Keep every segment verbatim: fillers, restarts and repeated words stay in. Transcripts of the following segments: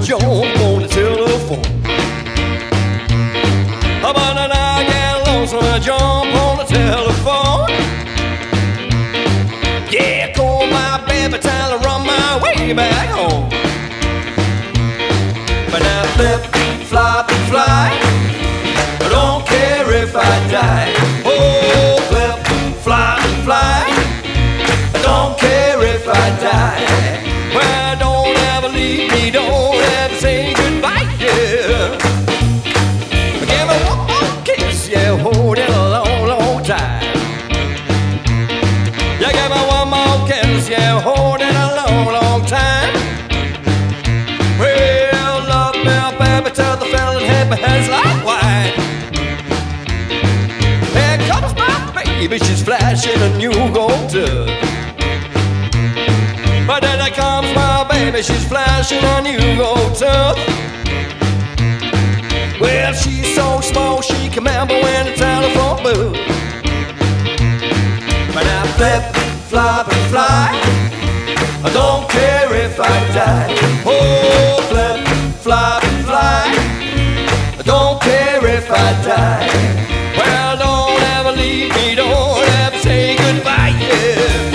jump on the telephone. But then I get lonesome and I jump on the telephone. Yeah, call my baby, tell her run my way back home. But I flip, flop, and fly. I don't care if I die. Oh, flip, flop, and fly. I don't care if I die. Well, don't ever leave me, don't ever say goodbye, yeah. Give me one more kiss, yeah, hold it a long, long time. Yeah, give me one more kiss, yeah, hold it a long, long time. Well, love me, baby, tell the fella and hit my hands like wine. Here comes my baby, she's flashing a new gold tub. But then there comes my baby, she's flashing a new gold tub. Well, she's so small she can remember when the telephone buzzed. But I flip, flop, and fly. I don't care if I die. Oh, flip, flop, and fly. I don't care if I die. Well, don't ever leave me, don't ever say goodbye, yeah.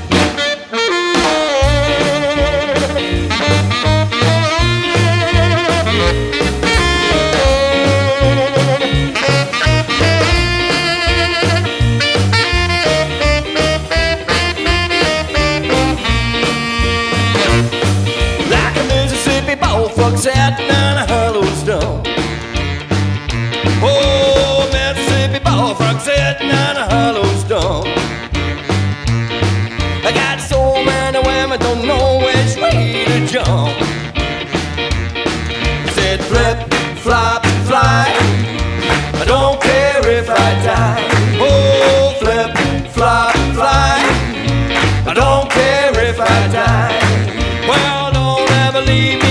Sitting on a hollow stone. Oh, Mississippi bullfrog sitting on a hollow stone. I got so many women, don't know which way to jump. Said flip, flop, and fly. I don't care if I die. Oh, flip, flop, and fly. I don't care if I die. Well, don't ever leave